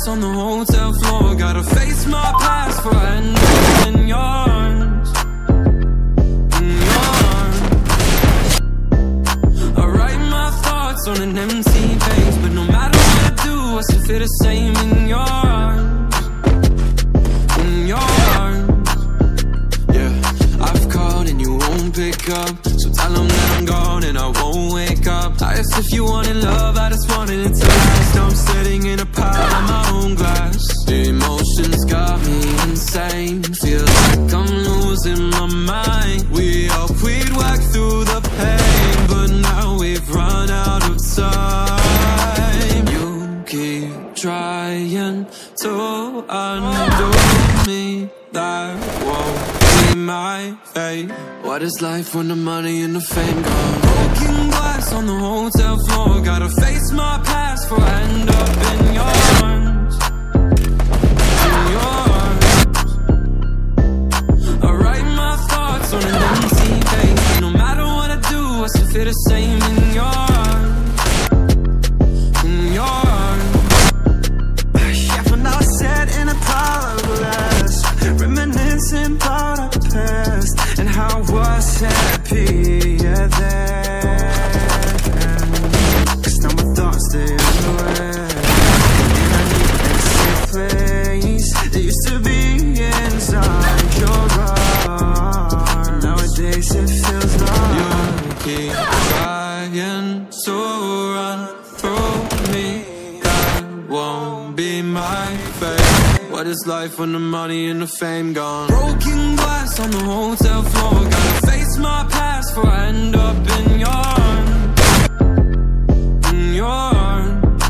glass on the hotel floor. Gotta face my past before I end up in your arms. In your arms. I write my thoughts on an empty page, but no matter what I do, I still feel the same in your arms. In your arms. Yeah, I've called and you won't pick up, so tell them that I'm gone and I won't wake up. I asked if you wanted love, I just wanted it to last. I'm sitting in a pile of my own glass. The emotions got me insane. Feel like I'm losing my mind. We hoped we'd work through the pain, but now we've run out of time. You keep trying to undo me. That won't be my fate. What is life when the money and the fame gone? Broken glass on the hotel floor. Gotta face my past before I end up in your arms. In your arms. I write my thoughts on an empty page, but no matter what I do, I still feel the same in your arms. In your arms. Yeah, for now I sat in a pile of glass, reminiscing about our past and how I was happy then. 'Cause now my thoughts, they unaware, and I need that safe place that used to be inside your arms. Nowadays it feels like you keep trying to run through me. That won't be my fate. What is life when the money and the fame gone? Broken glass on the hotel floor. Gotta face my past before I end up in your arms. In your arms.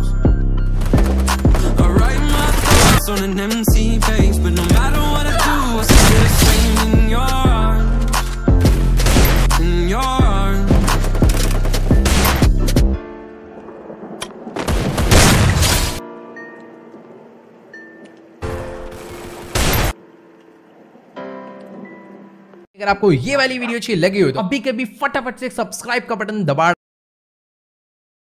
I write my thoughts on an empty page, but no matter what I do, I still feel the same in your arms. In your arms. अगर आपको ये वाली video अच्छी लगी हो तो अभी कभी फटाफट से सब्सक्राइब का बटन दबा